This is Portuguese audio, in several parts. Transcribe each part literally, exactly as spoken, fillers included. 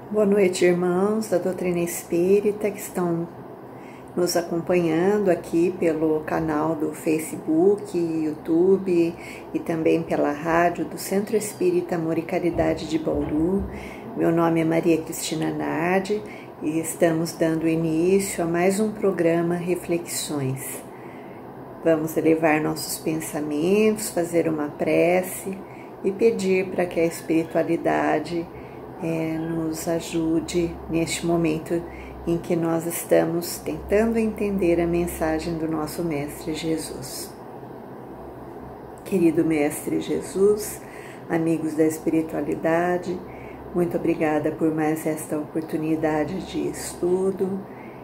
Boa noite, irmãos da doutrina espírita que estão nos acompanhando aqui pelo canal do Facebook, YouTube e também pela rádio do Centro Espírita Amor e Caridade de Bauru. Meu nome é Maria Cristina Nardi e estamos dando início a mais um programa Reflexões. Vamos elevar nossos pensamentos, fazer uma prece e pedir para que a espiritualidade É, nos ajude neste momento em que nós estamos tentando entender a mensagem do nosso Mestre Jesus. Querido Mestre Jesus, amigos da espiritualidade, muito obrigada por mais esta oportunidade de estudo.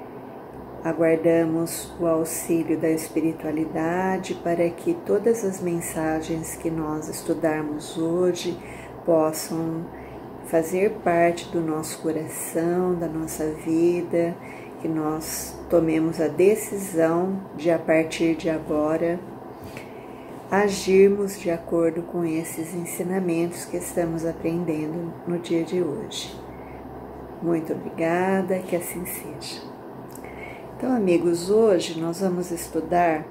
Aguardamos o auxílio da espiritualidade para que todas as mensagens que nós estudarmos hoje possam fazer parte do nosso coração, da nossa vida, que nós tomemos a decisão de, a partir de agora, agirmos de acordo com esses ensinamentos que estamos aprendendo no dia de hoje. Muito obrigada, que assim seja. Então, amigos, hoje nós vamos estudar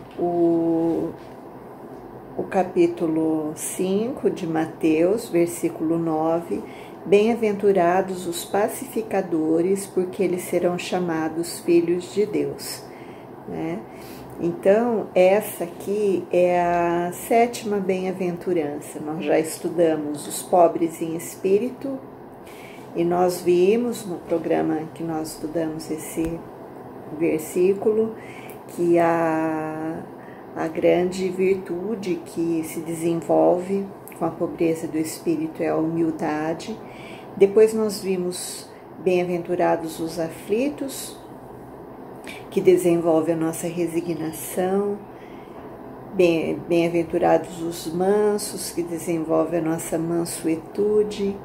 o O capítulo cinco de Mateus, versículo nove, Bem-aventurados os pacificadores, porque eles serão chamados filhos de Deus. Né? Então, essa aqui é a sétima bem-aventurança. Nós já estudamos os pobres em espírito e nós vimos no programa que nós estudamos esse versículo que a... A grande virtude que se desenvolve com a pobreza do espírito é a humildade. Depois nós vimos bem-aventurados os aflitos, que desenvolve a nossa resignação. Bem-aventurados os mansos, que desenvolve a nossa mansuetude.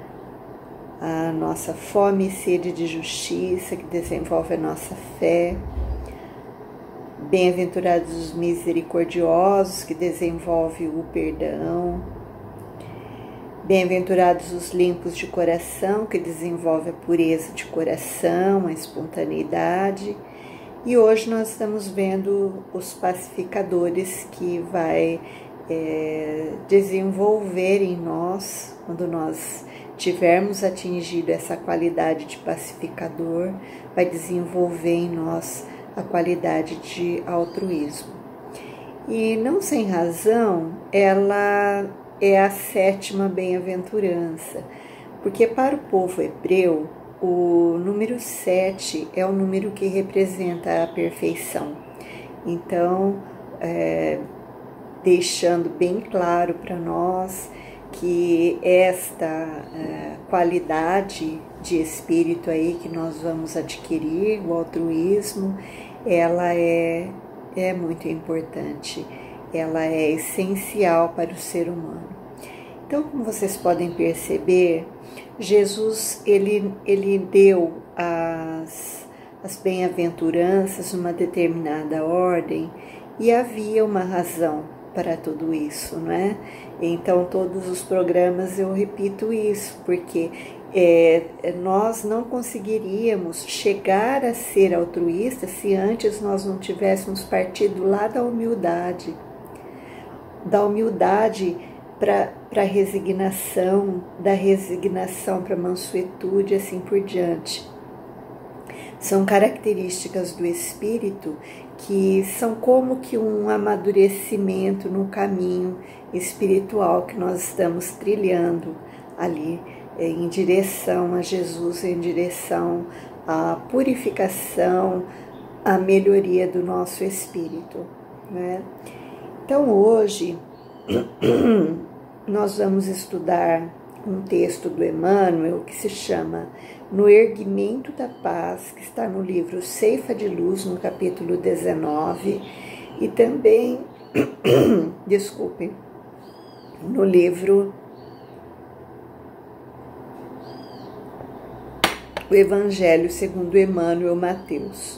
A nossa fome e sede de justiça, que desenvolve a nossa fé. Bem-aventurados os misericordiosos, que desenvolve o perdão. Bem-aventurados os limpos de coração, que desenvolve a pureza de coração, a espontaneidade. E hoje nós estamos vendo os pacificadores, que vai é, desenvolver em nós, quando nós tivermos atingido essa qualidade de pacificador, vai desenvolver em nós a qualidade de altruísmo. E não sem razão, ela é a sétima bem-aventurança, porque para o povo hebreu, o número sete é o número que representa a perfeição. Então, é, deixando bem claro para nós que esta é, qualidade de espírito aí que nós vamos adquirir, o altruísmo, ela é, é muito importante, ela é essencial para o ser humano. Então, como vocês podem perceber, Jesus ele, ele deu as, as bem-aventuranças numa determinada ordem e havia uma razão para tudo isso, não é? Então, todos os programas eu repito isso, porque é, nós não conseguiríamos chegar a ser altruístas se antes nós não tivéssemos partido lá da humildade, da humildade para a resignação, da resignação para a mansuetude e assim por diante. São características do espírito que são como que um amadurecimento no caminho espiritual que nós estamos trilhando ali em direção a Jesus, em direção à purificação, à melhoria do nosso espírito, né? Então hoje nós vamos estudar um texto do Emmanuel que se chama No Erguimento da Paz, que está no livro Ceifa de Luz, no capítulo dezenove, e também, desculpem, no livro O Evangelho segundo Emmanuel Mateus.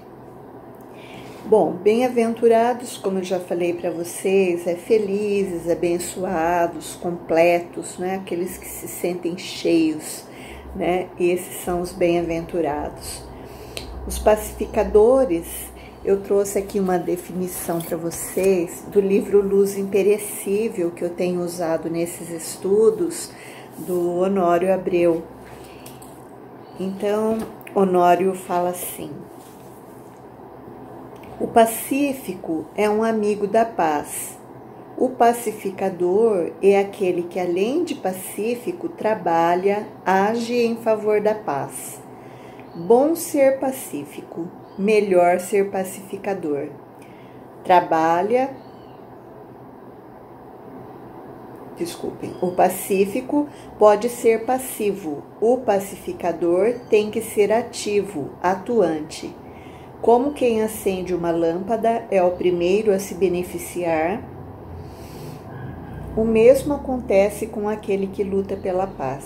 Bom, bem-aventurados, como eu já falei para vocês, é felizes, abençoados, completos, né? Aqueles que se sentem cheios, né? Esses são os bem-aventurados. Os pacificadores, eu trouxe aqui uma definição para vocês do livro Luz Imperecível, que eu tenho usado nesses estudos, do Honório Abreu. Então, Honório fala assim: o pacífico é um amigo da paz. O pacificador é aquele que, além de pacífico, trabalha, age em favor da paz. Bom ser pacífico, melhor ser pacificador. Trabalha, desculpem, o pacífico pode ser passivo, o pacificador tem que ser ativo, atuante. Como quem acende uma lâmpada é o primeiro a se beneficiar, o mesmo acontece com aquele que luta pela paz.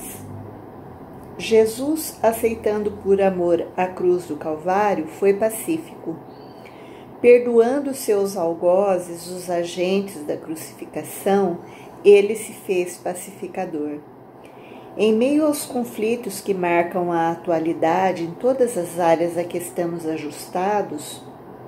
Jesus, aceitando por amor a cruz do Calvário, foi pacífico. Perdoando seus algozes, os agentes da crucificação, ele se fez pacificador. Em meio aos conflitos que marcam a atualidade em todas as áreas a que estamos ajustados,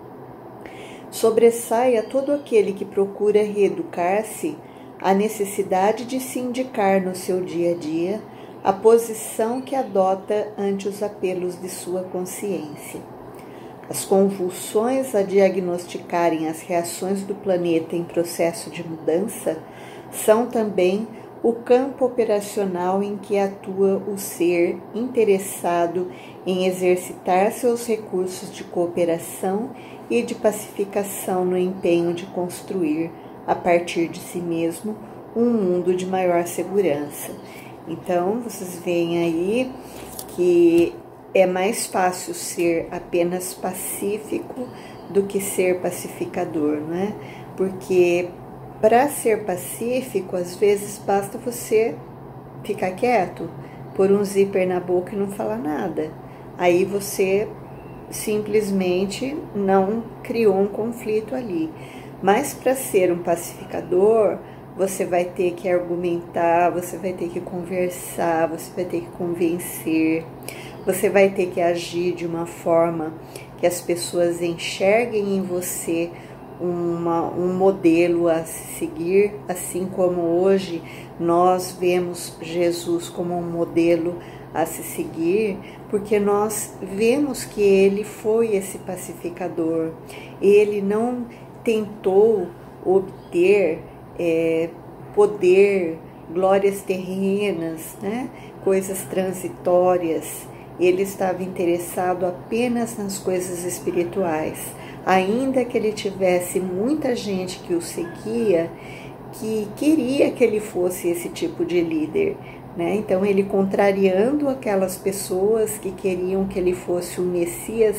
sobressai a todo aquele que procura reeducar-se a necessidade de se indicar no seu dia a dia a posição que adota ante os apelos de sua consciência. As convulsões a diagnosticarem as reações do planeta em processo de mudança são também o campo operacional em que atua o ser interessado em exercitar seus recursos de cooperação e de pacificação no empenho de construir, a partir de si mesmo, um mundo de maior segurança. Então, vocês veem aí que é mais fácil ser apenas pacífico do que ser pacificador, né? Porque para ser pacífico, às vezes basta você ficar quieto, pôr um zíper na boca e não falar nada. Aí você simplesmente não criou um conflito ali. Mas para ser um pacificador, você vai ter que argumentar, você vai ter que conversar, você vai ter que convencer, você vai ter que agir de uma forma que as pessoas enxerguem em você uma, um modelo a seguir, assim como hoje nós vemos Jesus como um modelo a se seguir, porque nós vemos que ele foi esse pacificador, ele não tentou obter é, poder, glórias terrenas, né? Coisas transitórias. Ele estava interessado apenas nas coisas espirituais, ainda que ele tivesse muita gente que o seguia, que queria que ele fosse esse tipo de líder, né? Então ele, contrariando aquelas pessoas que queriam que ele fosse o Messias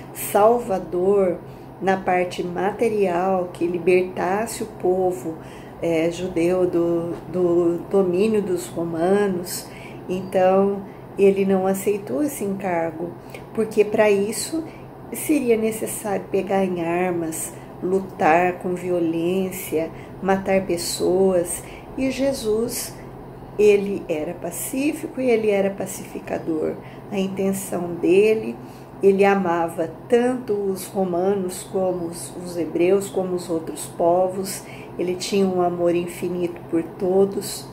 Salvador na parte material, que libertasse o povo é, judeu do, do domínio dos romanos, então ele não aceitou esse encargo, porque para isso seria necessário pegar em armas, lutar com violência, matar pessoas, e Jesus, ele era pacífico e ele era pacificador. A intenção dele, ele amava tanto os romanos como os, os hebreus, como os outros povos, ele tinha um amor infinito por todos,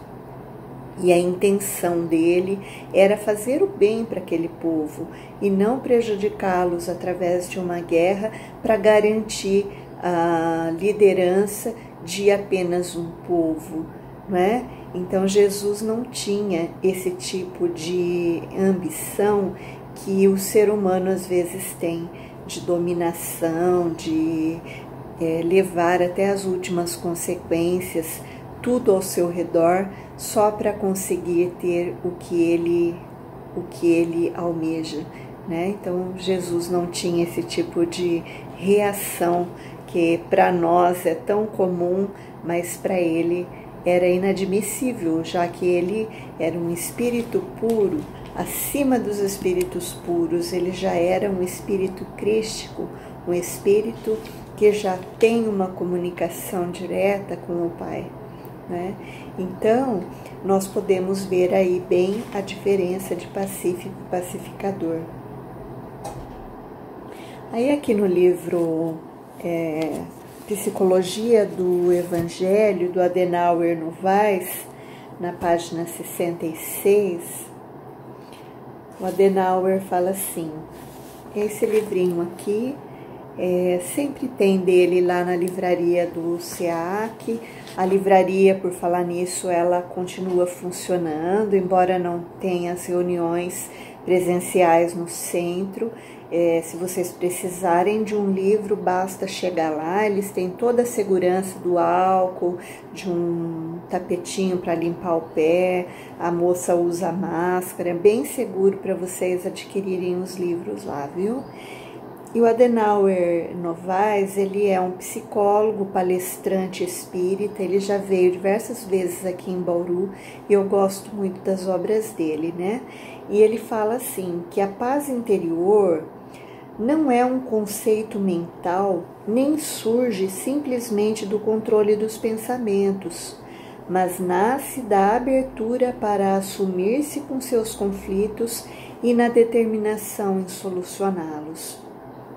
e a intenção dele era fazer o bem para aquele povo e não prejudicá-los através de uma guerra para garantir a liderança de apenas um povo, não é? Então Jesus não tinha esse tipo de ambição que o ser humano às vezes tem, de dominação, de é, levar até as últimas consequências tudo ao seu redor só para conseguir ter o que ele, o que ele almeja, né? Então Jesus não tinha esse tipo de reação que para nós é tão comum, mas para ele era inadmissível, já que ele era um espírito puro, acima dos espíritos puros, ele já era um espírito crístico, um espírito que já tem uma comunicação direta com o Pai. né? Então, nós podemos ver aí bem a diferença de pacífico e pacificador. Aí aqui no livro é, Psicologia do Evangelho, do Adenauer Novaes, na página sessenta e seis, o Adenauer fala assim, esse livrinho aqui, é, sempre tem dele lá na livraria do SEAC. A livraria, por falar nisso, ela continua funcionando, embora não tenha as reuniões presenciais no centro. É, se vocês precisarem de um livro, basta chegar lá, eles têm toda a segurança do álcool, de um tapetinho para limpar o pé, a moça usa máscara, é bem seguro para vocês adquirirem os livros lá, viu? E o Adenauer Novaes, ele é um psicólogo, palestrante espírita, ele já veio diversas vezes aqui em Bauru e eu gosto muito das obras dele, né? E ele fala assim, que a paz interior não é um conceito mental, nem surge simplesmente do controle dos pensamentos, mas nasce da abertura para assumir-se com seus conflitos e na determinação em solucioná-los.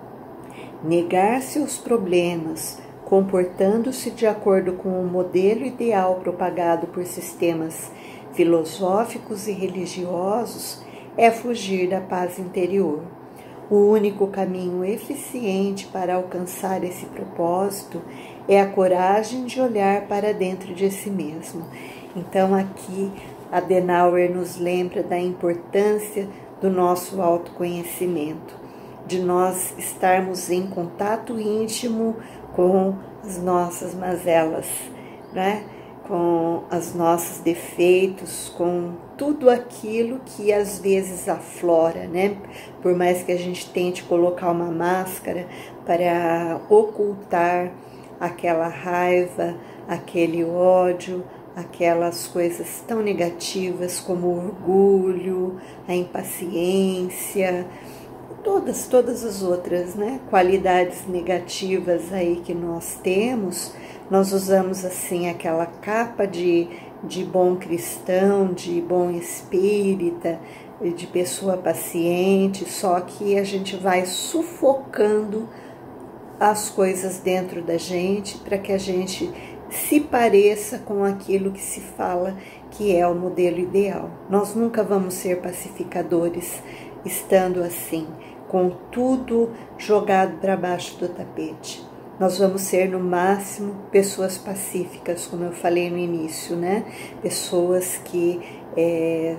Negar seus problemas, comportando-se de acordo com o modelo ideal propagado por sistemas filosóficos e religiosos, é fugir da paz interior. O único caminho eficiente para alcançar esse propósito é a coragem de olhar para dentro de si mesmo. Então aqui Adenauer nos lembra da importância do nosso autoconhecimento, de nós estarmos em contato íntimo com as nossas mazelas, né? Com os nossos defeitos, com tudo aquilo que às vezes aflora, né? Por mais que a gente tente colocar uma máscara para ocultar aquela raiva, aquele ódio, aquelas coisas tão negativas como o orgulho, a impaciência, todas, todas as outras, né, qualidades negativas aí que nós temos, nós usamos assim aquela capa de, de bom cristão, de bom espírita, de pessoa paciente, só que a gente vai sufocando as coisas dentro da gente para que a gente se pareça com aquilo que se fala que é o modelo ideal. Nós nunca vamos ser pacificadores estando assim, com tudo jogado para baixo do tapete. Nós vamos ser, no máximo, pessoas pacíficas, como eu falei no início, né? Pessoas que é,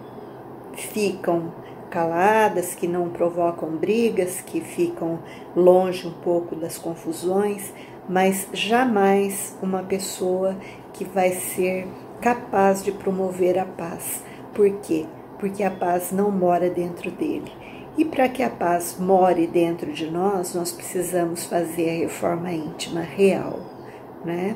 ficam caladas, que não provocam brigas, que ficam longe um pouco das confusões, mas jamais uma pessoa que vai ser capaz de promover a paz. Por quê? Porque a paz não mora dentro dele. E para que a paz more dentro de nós, nós precisamos fazer a reforma íntima real, né?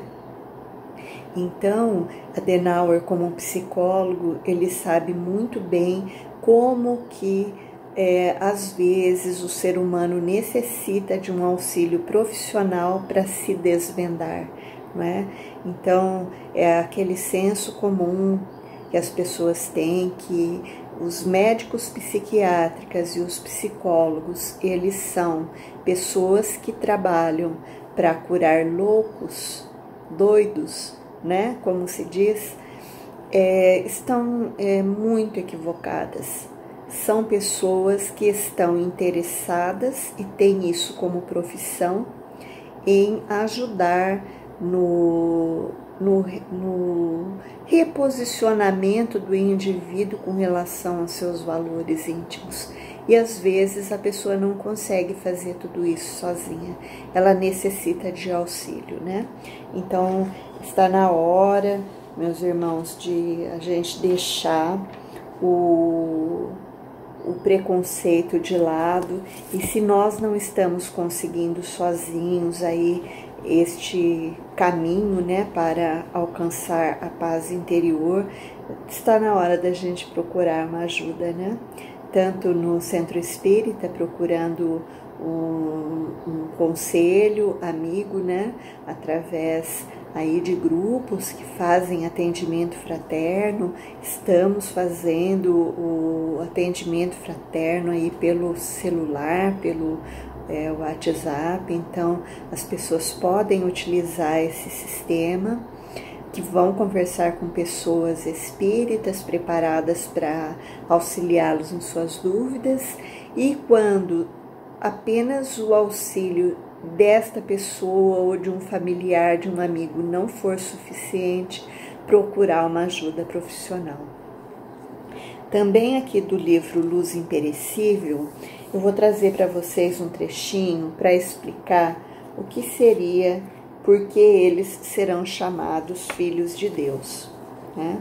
Então, Adenauer, como um psicólogo, ele sabe muito bem como que, é, às vezes, o ser humano necessita de um auxílio profissional para se desvendar, não é? Então, é aquele senso comum que as pessoas têm, que os médicos psiquiátricos e os psicólogos, eles são pessoas que trabalham para curar loucos, doidos, né? Como se diz, é, estão é, muito equivocadas. São pessoas que estão interessadas e têm isso como profissão em ajudar no, no, no reposicionamento do indivíduo com relação aos seus valores íntimos. E às vezes a pessoa não consegue fazer tudo isso sozinha, ela necessita de auxílio, né? Então está na hora, meus irmãos, de a gente deixar o, o preconceito de lado, e se nós não estamos conseguindo sozinhos aí este caminho, né, para alcançar a paz interior, está na hora da gente procurar uma ajuda, né? Tanto no centro espírita, procurando um, um conselho amigo, né, através aí de grupos que fazem atendimento fraterno. Estamos fazendo o atendimento fraterno aí pelo celular, pelo é, WhatsApp, então as pessoas podem utilizar esse sistema, que vão conversar com pessoas espíritas preparadas para auxiliá-los em suas dúvidas, e quando apenas o auxílio desta pessoa ou de um familiar, de um amigo não for suficiente, procurar uma ajuda profissional. Também aqui do livro Luz Imperecível, eu vou trazer para vocês um trechinho para explicar o que seria, porque eles serão chamados filhos de Deus, né?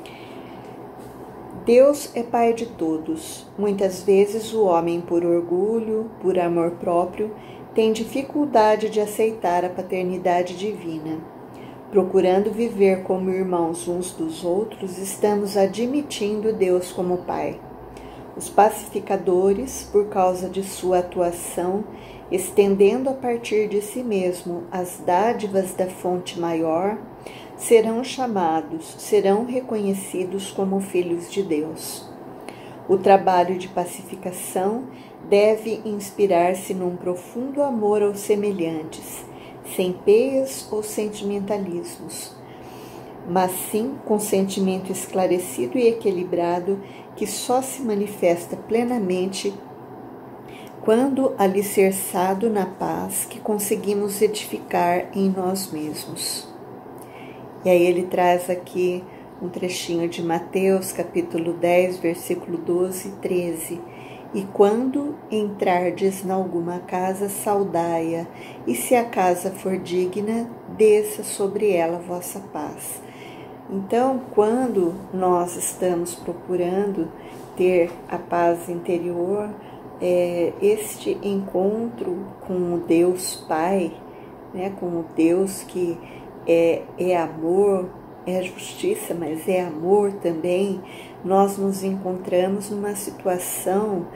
Deus é Pai de todos. Muitas vezes o homem, por orgulho, por amor próprio, tem dificuldade de aceitar a paternidade divina. Procurando viver como irmãos uns dos outros, estamos admitindo Deus como Pai. Os pacificadores, por causa de sua atuação, estendendo a partir de si mesmo as dádivas da fonte maior, serão chamados, serão reconhecidos como filhos de Deus. O trabalho de pacificação deve inspirar-se num profundo amor aos semelhantes, sem peias ou sentimentalismos, mas sim com sentimento esclarecido e equilibrado que só se manifesta plenamente quando alicerçado na paz que conseguimos edificar em nós mesmos. E aí ele traz aqui um trechinho de Mateus, capítulo dez, versículo doze e treze. E quando entrardes em alguma casa, saudai-a, e se a casa for digna, desça sobre ela a vossa paz. Então, quando nós estamos procurando ter a paz interior, é, este encontro com o Deus Pai, né, com o Deus que é, é amor, é justiça, mas é amor também, nós nos encontramos numa situação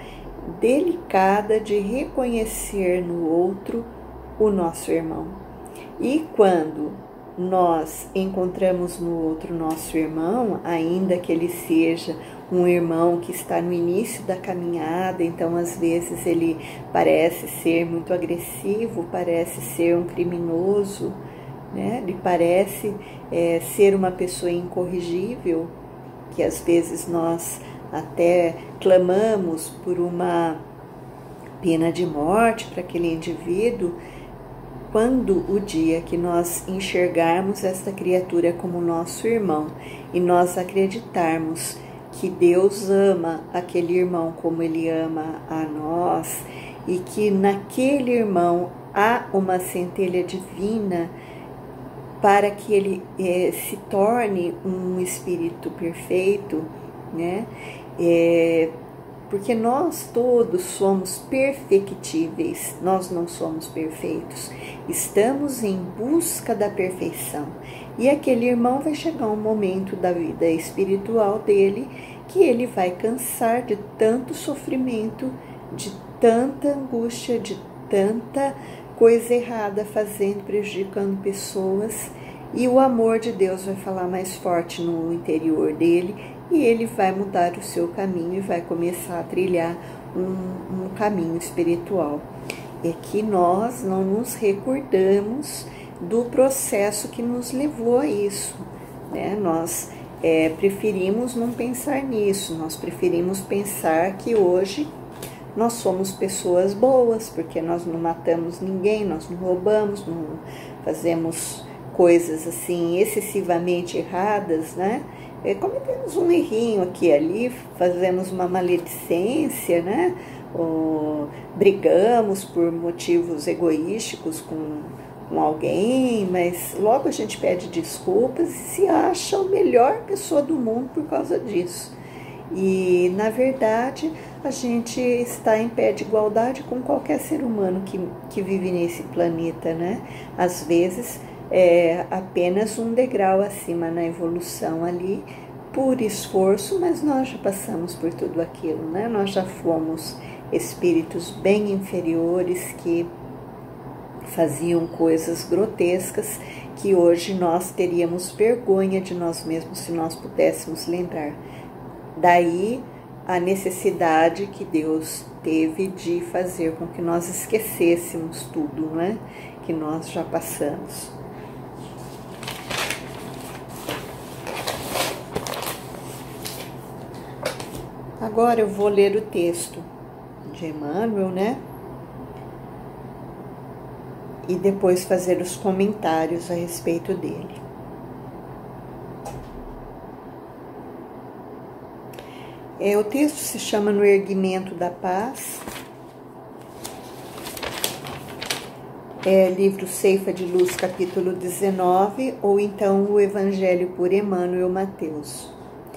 delicada de reconhecer no outro o nosso irmão. E quando nós encontramos no outro nosso irmão, ainda que ele seja um irmão que está no início da caminhada, então às vezes ele parece ser muito agressivo, parece ser um criminoso, né? Ele parece é, ser uma pessoa incorrigível, que às vezes nós até clamamos por uma pena de morte para aquele indivíduo. Quando o dia que nós enxergarmos esta criatura como nosso irmão e nós acreditarmos que Deus ama aquele irmão como Ele ama a nós e que naquele irmão há uma centelha divina para que ele é, se torne um espírito perfeito, né? É, porque nós todos somos perfectíveis, nós não somos perfeitos. Estamos em busca da perfeição. E aquele irmão vai chegar um momento da vida espiritual dele que ele vai cansar de tanto sofrimento, de tanta angústia, de tanta coisa errada fazendo, prejudicando pessoas. E o amor de Deus vai falar mais forte no interior dele e ele vai mudar o seu caminho e vai começar a trilhar um, um caminho espiritual. É que nós não nos recordamos do processo que nos levou a isso, né? Nós é, preferimos não pensar nisso, nós preferimos pensar que hoje nós somos pessoas boas, porque nós não matamos ninguém, nós não roubamos, não fazemos coisas assim excessivamente erradas, né? É, cometemos um errinho aqui e ali, fazemos uma maledicência, né? Ou brigamos por motivos egoísticos com, com alguém, mas logo a gente pede desculpas e se acha a melhor pessoa do mundo por causa disso. E, na verdade, a gente está em pé de igualdade com qualquer ser humano que, que vive nesse planeta, né? Às vezes, é apenas um degrau acima na evolução ali, por esforço, mas nós já passamos por tudo aquilo, né? Nós já fomos espíritos bem inferiores que faziam coisas grotescas que hoje nós teríamos vergonha de nós mesmos se nós pudéssemos lembrar. Daí a necessidade que Deus teve de fazer com que nós esquecêssemos tudo, não é? Que nós já passamos. Agora eu vou ler o texto de Emmanuel, né? E depois fazer os comentários a respeito dele. É, o texto se chama No Erguimento da Paz. É livro Ceifa de Luz, capítulo dezenove, ou então o Evangelho por Emmanuel Mateus.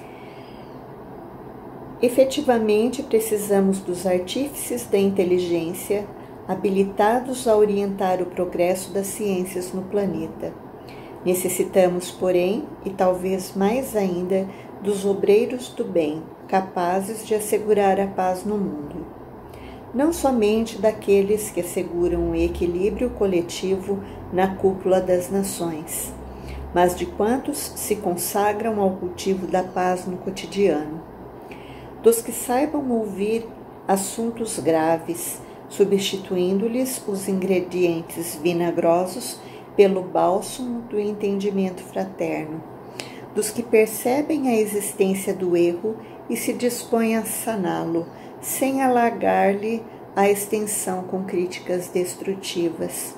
Efetivamente, precisamos dos artífices da inteligência, habilitados a orientar o progresso das ciências no planeta. Necessitamos, porém, e talvez mais ainda, dos obreiros do bem, capazes de assegurar a paz no mundo. Não somente daqueles que asseguram o equilíbrio coletivo na cúpula das nações, mas de quantos se consagram ao cultivo da paz no cotidiano. Dos que saibam ouvir assuntos graves, substituindo-lhes os ingredientes vinagrosos pelo bálsamo do entendimento fraterno. Dos que percebem a existência do erro e se dispõem a saná-lo, sem alargar-lhe a extensão com críticas destrutivas.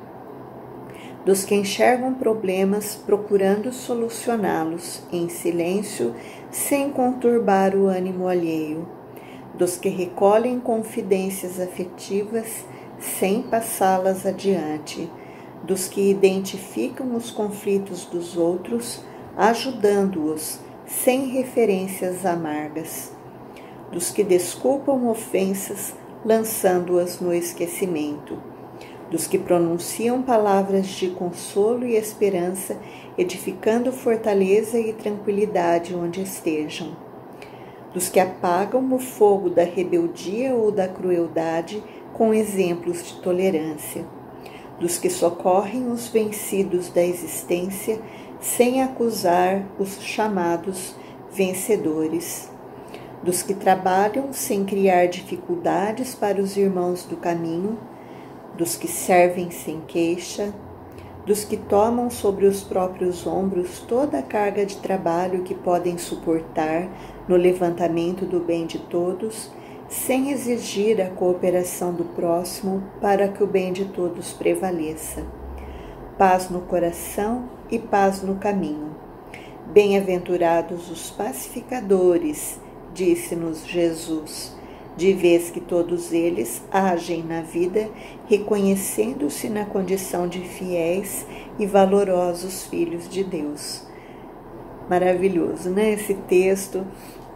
Dos que enxergam problemas procurando solucioná-los em silêncio, sem conturbar o ânimo alheio. Dos que recolhem confidências afetivas, sem passá-las adiante. Dos que identificam os conflitos dos outros, ajudando-os, sem referências amargas. Dos que desculpam ofensas, lançando-as no esquecimento. Dos que pronunciam palavras de consolo e esperança, edificando fortaleza e tranquilidade onde estejam. Dos que apagam o fogo da rebeldia ou da crueldade com exemplos de tolerância. Dos que socorrem os vencidos da existência, sem acusar os chamados vencedores. Dos que trabalham sem criar dificuldades para os irmãos do caminho, dos que servem sem queixa, dos que tomam sobre os próprios ombros toda a carga de trabalho que podem suportar no levantamento do bem de todos, sem exigir a cooperação do próximo para que o bem de todos prevaleça. Paz no coração e paz no caminho. Bem-aventurados os pacificadores, disse-nos Jesus, de vez que todos eles agem na vida, reconhecendo-se na condição de fiéis e valorosos filhos de Deus. Maravilhoso, né? Esse texto.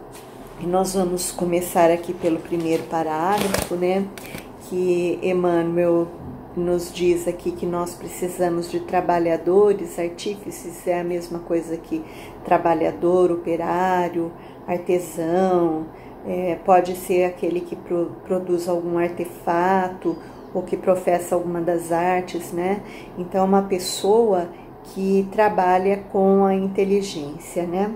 E nós vamos começar aqui pelo primeiro parágrafo, né? Que Emmanuel nos diz aqui que nós precisamos de trabalhadores, artífices, é a mesma coisa que trabalhador, operário, artesão, é, pode ser aquele que pro, produz algum artefato ou que professa alguma das artes, né? Então, uma pessoa que trabalha com a inteligência, né?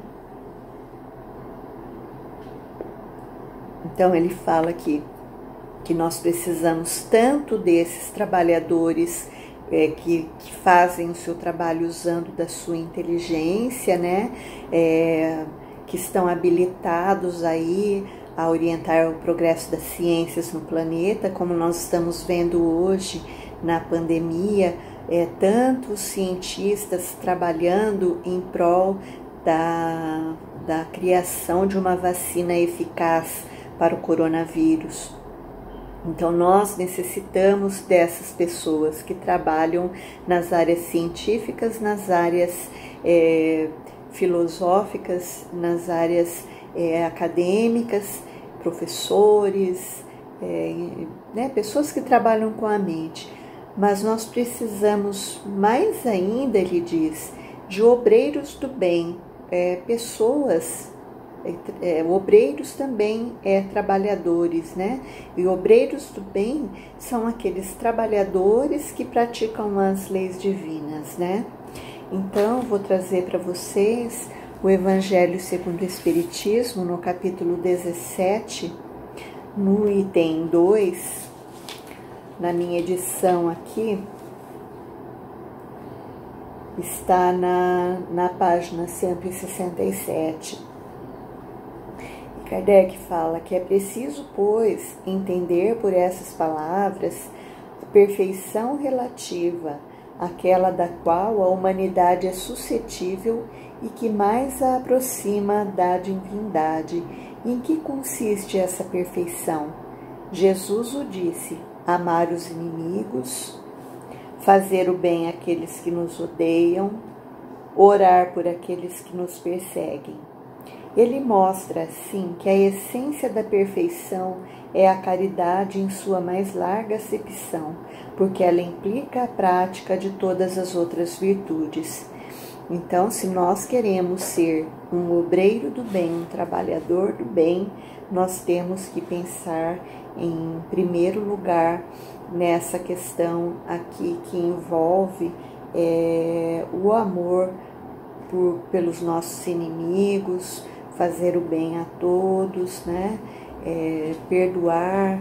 Então, ele fala aqui que nós precisamos tanto desses trabalhadores é, que, que fazem o seu trabalho usando da sua inteligência, né? É, que estão habilitados aí a orientar o progresso das ciências no planeta, como nós estamos vendo hoje na pandemia, é, tantos cientistas trabalhando em prol da, da criação de uma vacina eficaz para o coronavírus. Então, nós necessitamos dessas pessoas que trabalham nas áreas científicas, nas áreas é, filosóficas, nas áreas é, acadêmicas, professores, é, né, pessoas que trabalham com a mente. Mas nós precisamos mais ainda, ele diz, de obreiros do bem, é, pessoas... É, obreiros também é trabalhadores, né? E obreiros do bem são aqueles trabalhadores que praticam as leis divinas, né? Então, vou trazer para vocês o Evangelho segundo o Espiritismo, no capítulo dezessete, no item dois, na minha edição aqui, está na, na página cento e sessenta e sete. Kardec fala que é preciso, pois, entender por essas palavras a perfeição relativa àquela da qual a humanidade é suscetível e que mais a aproxima da divindade. Em que consiste essa perfeição? Jesus o disse: amar os inimigos, fazer o bem àqueles que nos odeiam, orar por aqueles que nos perseguem. Ele mostra, assim, que a essência da perfeição é a caridade em sua mais larga acepção, porque ela implica a prática de todas as outras virtudes. Então, se nós queremos ser um obreiro do bem, um trabalhador do bem, nós temos que pensar, em primeiro lugar, nessa questão aqui que envolve é, o amor por, pelos nossos inimigos, fazer o bem a todos, né? É, perdoar.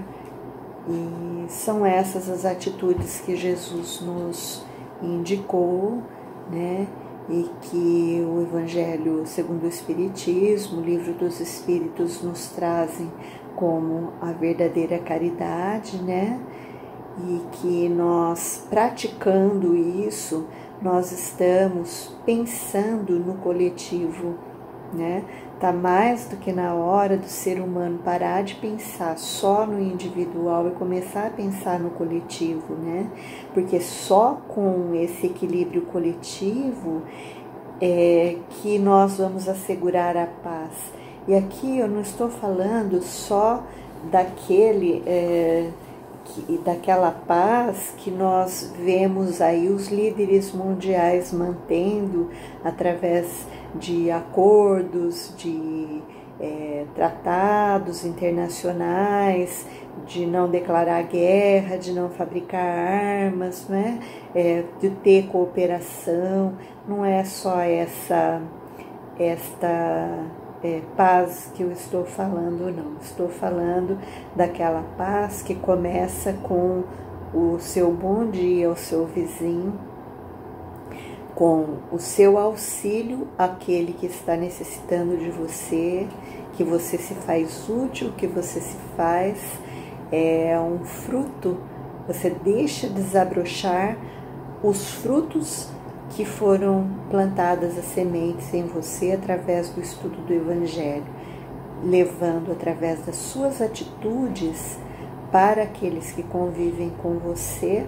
E são essas as atitudes que Jesus nos indicou, né? E que o Evangelho segundo o Espiritismo, o Livro dos Espíritos, nos trazem como a verdadeira caridade, né? E que nós, praticando isso, nós estamos pensando no coletivo, né? Tá mais do que na hora do ser humano parar de pensar só no individual e começar a pensar no coletivo, né? Porque só com esse equilíbrio coletivo é que nós vamos assegurar a paz. E aqui eu não estou falando só daquele... É, Que, daquela paz que nós vemos aí os líderes mundiais mantendo através de acordos, de é, tratados internacionais, de não declarar guerra, de não fabricar armas, né? É, de ter cooperação. Não é só essa esta É, paz que eu estou falando, não. Estou falando daquela paz que começa com o seu bom dia ao seu vizinho, com o seu auxílio àquele que está necessitando de você, que você se faz útil, que você se faz é um fruto, você deixa desabrochar os frutos que foram plantadas as sementes em você através do estudo do Evangelho, levando através das suas atitudes para aqueles que convivem com você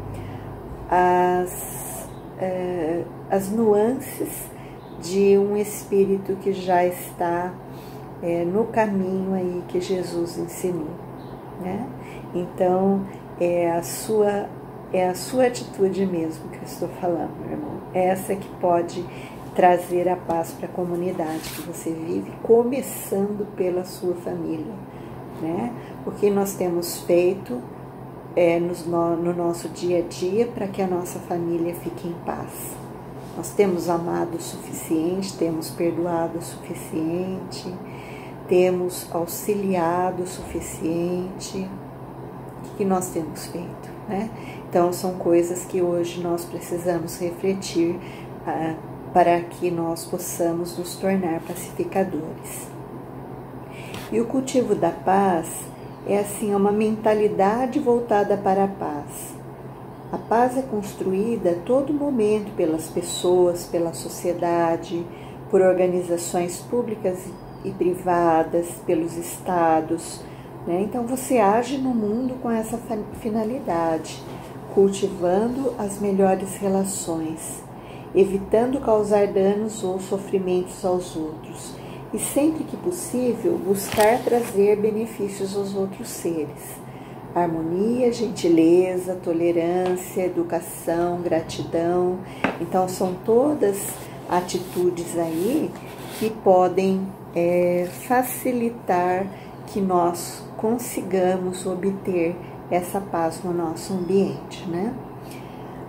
as, eh, as nuances de um espírito que já está eh, no caminho aí que Jesus ensinou, né? Então, é a sua É a sua atitude mesmo que eu estou falando, meu irmão. Essa que pode trazer a paz para a comunidade que você vive, começando pela sua família, né? O que nós temos feito é, nos, no, no nosso dia a dia para que a nossa família fique em paz. Nós temos amado o suficiente, temos perdoado o suficiente, temos auxiliado o suficiente. O que nós temos feito, né? Então, são coisas que hoje nós precisamos refletir ah, para que nós possamos nos tornar pacificadores. E o cultivo da paz é, assim, uma mentalidade voltada para a paz. A paz é construída a todo momento pelas pessoas, pela sociedade, por organizações públicas e privadas, pelos estados, né? Então, você age no mundo com essa finalidade, cultivando as melhores relações, evitando causar danos ou sofrimentos aos outros e, sempre que possível, buscar trazer benefícios aos outros seres. Harmonia, gentileza, tolerância, educação, gratidão. Então, são todas atitudes aí que podem é, facilitar que nós consigamos obter essa paz no nosso ambiente, né?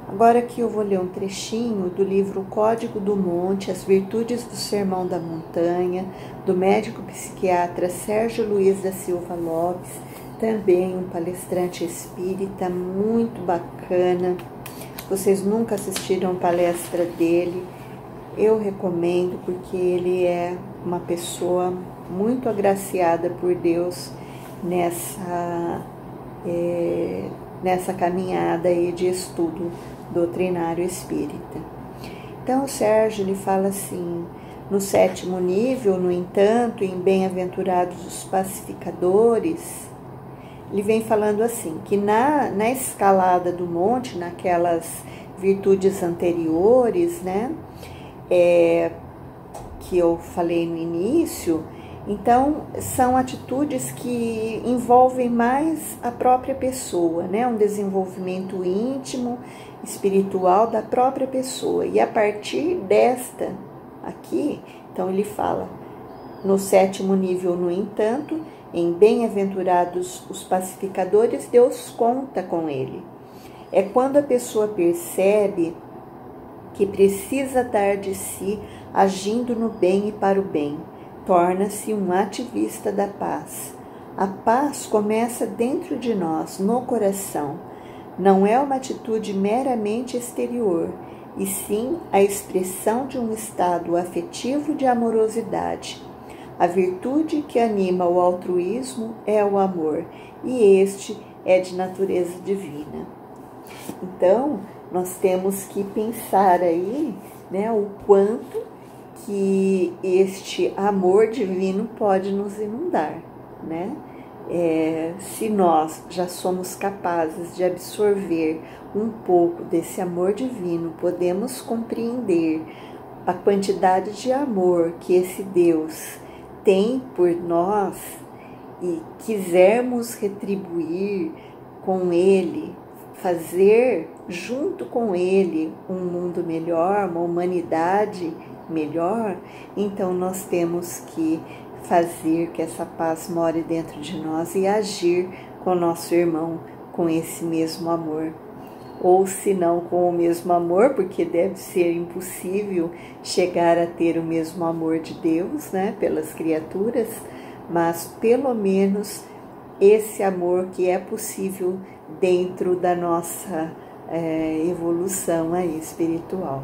Agora aqui eu vou ler um trechinho do livro Código do Monte, As Virtudes do Sermão da Montanha, do médico psiquiatra Sérgio Luiz da Silva Lopes, também um palestrante espírita muito bacana. Vocês nunca assistiram palestra dele, eu recomendo, porque ele é uma pessoa muito agraciada por Deus nessa, é, nessa caminhada aí de estudo doutrinário espírita. Então o Sérgio ele fala assim: no sétimo nível, no entanto, em Bem-aventurados os pacificadores, ele vem falando assim, que na, na escalada do monte, naquelas virtudes anteriores, né, é, que eu falei no início, então são atitudes que envolvem mais a própria pessoa, né, um desenvolvimento íntimo, espiritual da própria pessoa. E a partir desta aqui, então ele fala, no sétimo nível, no entanto, em Bem-aventurados os pacificadores, Deus conta com ele. É quando a pessoa percebe que precisa dar de si agindo no bem e para o bem, torna-se um ativista da paz. A paz começa dentro de nós, no coração. Não é uma atitude meramente exterior, e sim a expressão de um estado afetivo de amorosidade. A virtude que anima o altruísmo é o amor, e este é de natureza divina. Então, nós temos que pensar aí, né, o quanto que este amor divino pode nos inundar, né? É, se nós já somos capazes de absorver um pouco desse amor divino, podemos compreender a quantidade de amor que esse Deus tem por nós e quisermos retribuir com Ele, fazer junto com Ele um mundo melhor, uma humanidade melhor, então nós temos que fazer que essa paz more dentro de nós e agir com o nosso irmão com esse mesmo amor. Ou se não com o mesmo amor, porque deve ser impossível chegar a ter o mesmo amor de Deus, né, pelas criaturas, mas pelo menos esse amor que é possível dentro da nossa é, evolução aí espiritual.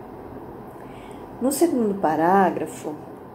No segundo parágrafo,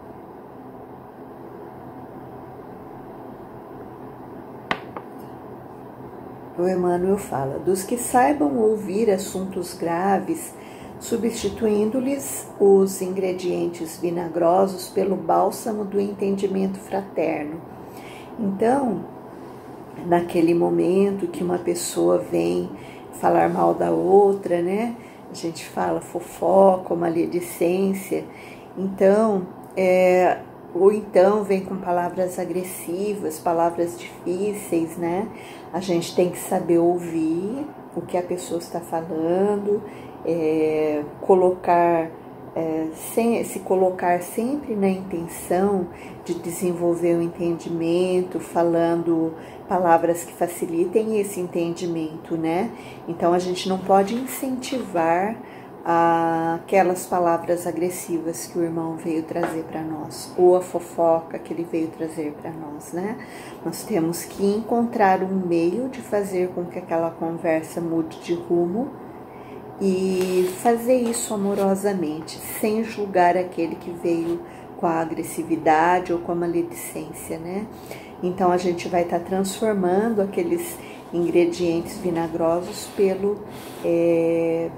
o Emmanuel fala, dos que saibam ouvir assuntos graves, substituindo-lhes os ingredientes vinagrosos pelo bálsamo do entendimento fraterno. Então, naquele momento que uma pessoa vem falar mal da outra, né? A gente fala fofoca, maledicência, então, é, ou então vem com palavras agressivas, palavras difíceis, né? A gente tem que saber ouvir o que a pessoa está falando, é, colocar, é, sem, se colocar sempre na intenção de desenvolver o entendimento, falando palavras que facilitem esse entendimento, né? Então a gente não pode incentivar aquelas palavras agressivas que o irmão veio trazer para nós, ou a fofoca que ele veio trazer para nós, né? Nós temos que encontrar um meio de fazer com que aquela conversa mude de rumo e fazer isso amorosamente, sem julgar aquele que veio com a agressividade ou com a maledicência, né? Então a gente vai estar tá transformando aqueles ingredientes vinagrosos pelo é,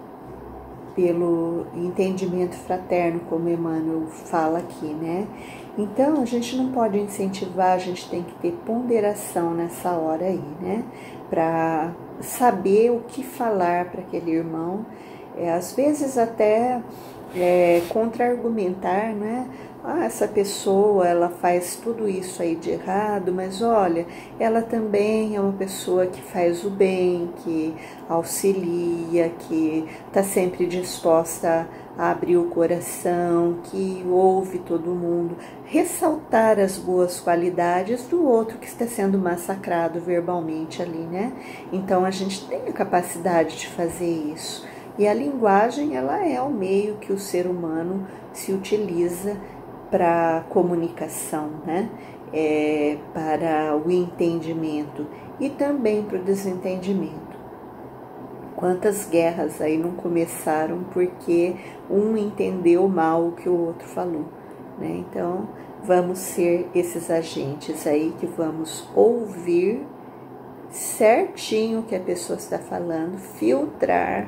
pelo entendimento fraterno, como Emmanuel fala aqui, né? Então, a gente não pode incentivar, a gente tem que ter ponderação nessa hora aí, né? Para saber o que falar para aquele irmão, é, às vezes até é, contra-argumentar, né? ah, essa pessoa, ela faz tudo isso aí de errado, mas olha, ela também é uma pessoa que faz o bem, que auxilia, que está sempre disposta a abrir o coração, que ouve todo mundo. Ressaltar as boas qualidades do outro que está sendo massacrado verbalmente ali, né? Então a gente tem a capacidade de fazer isso. E a linguagem, ela é o meio que o ser humano se utiliza para comunicação, né? É, para o entendimento e também para o desentendimento. Quantas guerras aí não começaram porque um entendeu mal o que o outro falou, né? Então, vamos ser esses agentes aí que vamos ouvir certinho o que a pessoa está falando, filtrar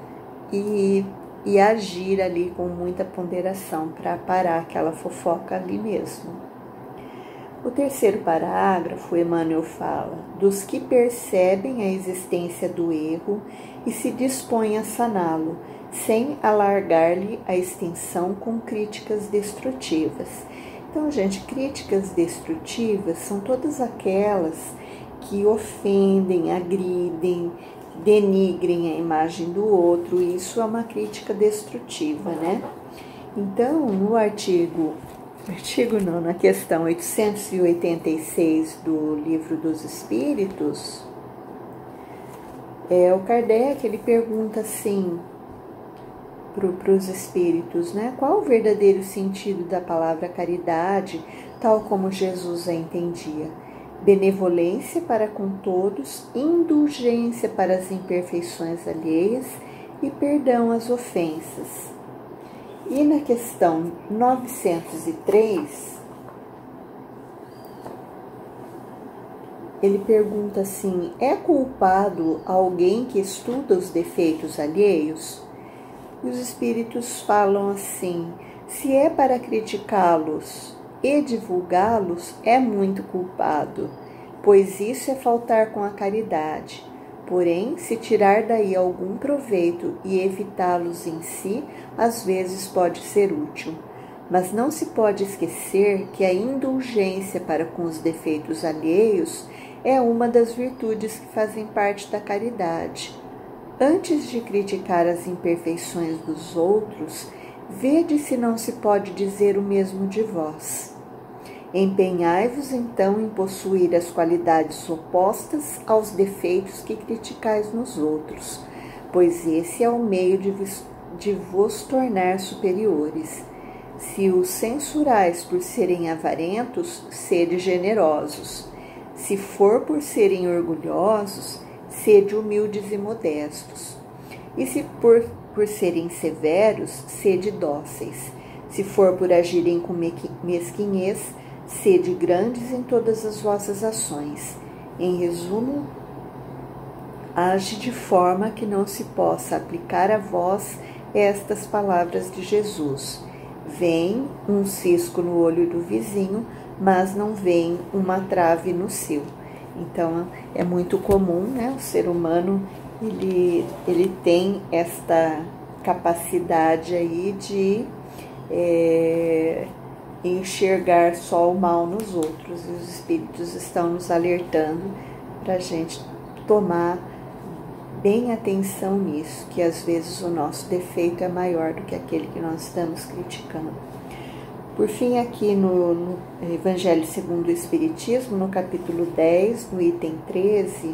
e e agir ali com muita ponderação para parar aquela fofoca ali mesmo. O terceiro parágrafo, Emmanuel fala dos que percebem a existência do erro e se dispõem a saná-lo, sem alargar-lhe a extensão com críticas destrutivas. Então, gente, críticas destrutivas são todas aquelas que ofendem, agridem, denigrem a imagem do outro. Isso é uma crítica destrutiva, né? Então, no artigo, artigo não, na questão oitocentos e oitenta e seis do Livro dos Espíritos, é, o Kardec, ele pergunta assim para os espíritos, né? Qual o verdadeiro sentido da palavra caridade, tal como Jesus a entendia? Benevolência para com todos, indulgência para as imperfeições alheias e perdão às ofensas. E na questão novecentos e três, ele pergunta assim: é culpado alguém que estuda os defeitos alheios? E os espíritos falam assim: se é para criticá-los e divulgá-los, é muito culpado, pois isso é faltar com a caridade. Porém, se tirar daí algum proveito e evitá-los em si, às vezes pode ser útil. Mas não se pode esquecer que a indulgência para com os defeitos alheios é uma das virtudes que fazem parte da caridade. Antes de criticar as imperfeições dos outros, vede se não se pode dizer o mesmo de vós. Empenhai-vos então em possuir as qualidades opostas aos defeitos que criticais nos outros, pois esse é o meio de vos, de vos tornar superiores. Se os censurais por serem avarentos, sede generosos. Se for por serem orgulhosos, sede humildes e modestos. E se por, por serem severos, sede dóceis. Se for por agirem com mesquinhez, sede grandes em todas as vossas ações. Em resumo, age de forma que não se possa aplicar a vós estas palavras de Jesus. Vem um cisco no olho do vizinho, mas não vem uma trave no seu. Então, é muito comum, né? O ser humano, ele, ele tem esta capacidade aí de é, enxergar só o mal nos outros. E os espíritos estão nos alertando para a gente tomar bem atenção nisso, que às vezes o nosso defeito é maior do que aquele que nós estamos criticando. Por fim, aqui no, no Evangelho segundo o Espiritismo, no capítulo dez, no item treze,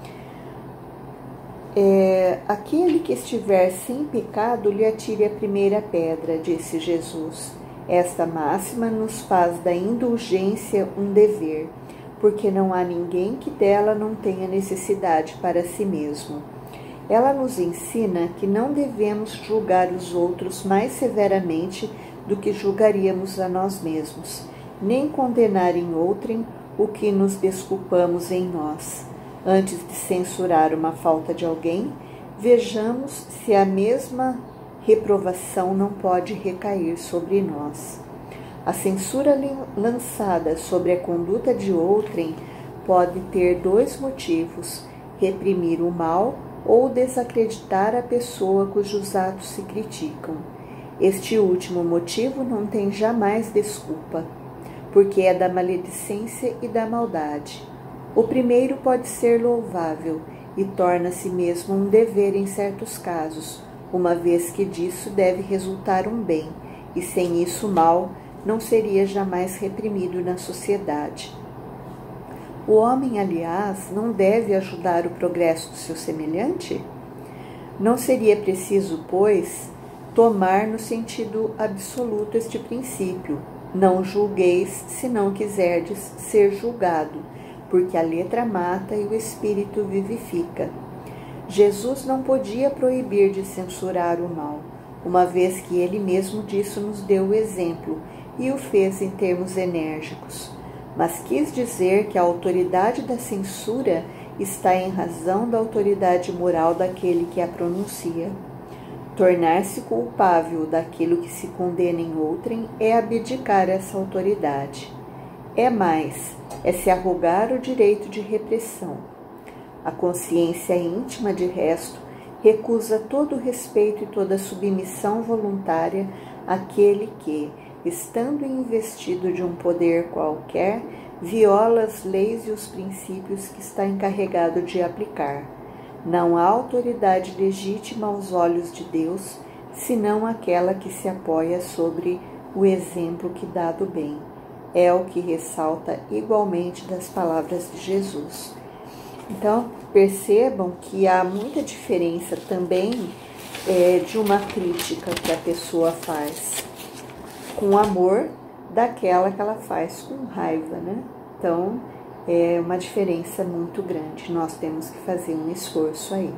é, aquele que estiver sem pecado lhe atire a primeira pedra, disse Jesus. Esta máxima nos faz da indulgência um dever, porque não há ninguém que dela não tenha necessidade para si mesmo. Ela nos ensina que não devemos julgar os outros mais severamente do que julgaríamos a nós mesmos, nem condenar em outrem o que nos desculpamos em nós. Antes de censurar uma falta de alguém, vejamos se a mesma reprovação não pode recair sobre nós. A censura lançada sobre a conduta de outrem pode ter dois motivos: reprimir o mal ou desacreditar a pessoa cujos atos se criticam. Este último motivo não tem jamais desculpa, porque é da maledicência e da maldade. O primeiro pode ser louvável e torna-se mesmo um dever em certos casos, uma vez que disso deve resultar um bem, e sem isso o mal não seria jamais reprimido na sociedade. O homem, aliás, não deve ajudar o progresso do seu semelhante? Não seria preciso, pois, tomar no sentido absoluto este princípio: não julgueis se não quiserdes ser julgado, porque a letra mata e o espírito vivifica. Jesus não podia proibir de censurar o mal, uma vez que ele mesmo disso nos deu o exemplo e o fez em termos enérgicos. Mas quis dizer que a autoridade da censura está em razão da autoridade moral daquele que a pronuncia. Tornar-se culpável daquilo que se condena em outrem é abdicar essa autoridade. É mais, é se arrogar o direito de repressão. A consciência íntima, de resto, recusa todo o respeito e toda submissão voluntária àquele que, estando investido de um poder qualquer, viola as leis e os princípios que está encarregado de aplicar. Não há autoridade legítima aos olhos de Deus, senão aquela que se apoia sobre o exemplo que dá do bem. É o que ressalta igualmente das palavras de Jesus. Então, percebam que há muita diferença também é, de uma crítica que a pessoa faz com amor daquela que ela faz com raiva, né? Então, é uma diferença muito grande. Nós temos que fazer um esforço aí.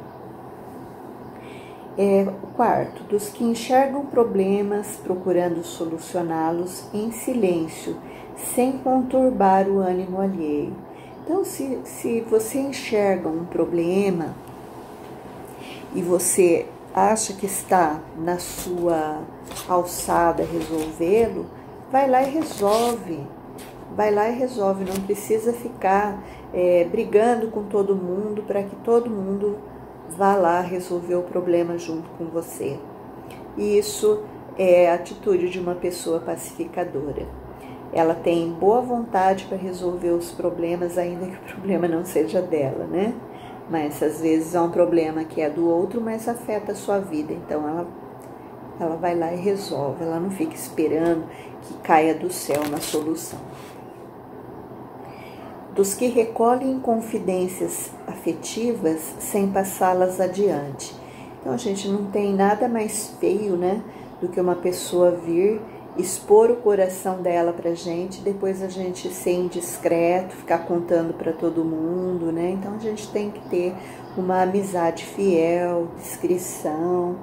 É, o quarto, dos que enxergam problemas, procurando solucioná-los em silêncio, sem conturbar o ânimo alheio. Então, se, se você enxerga um problema e você acha que está na sua alçada resolvê-lo, vai lá e resolve. Vai lá e resolve. Não precisa ficar é, brigando com todo mundo para que todo mundo vá lá resolver o problema junto com você. E isso é a atitude de uma pessoa pacificadora. Ela tem boa vontade para resolver os problemas, ainda que o problema não seja dela, né? Mas às vezes é um problema que é do outro, mas afeta a sua vida. Então ela, ela vai lá e resolve. Ela não fica esperando que caia do céu na solução. Dos que recolhem confidências afetivas sem passá-las adiante. Então a gente não tem nada mais feio, né, do que uma pessoa vir expor o coração dela pra gente, depois a gente ser indiscreto, ficar contando para todo mundo, né? Então a gente tem que ter uma amizade fiel, discrição,